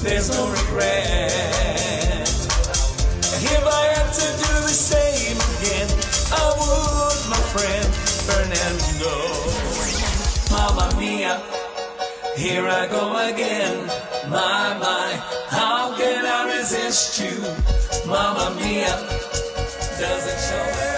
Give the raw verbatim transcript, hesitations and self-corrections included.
there's no regret. If I had to do the same again, I would, my friend Fernando. Mamma mia, here I go again. My, my, how can I resist you? Mamma mia, does it show?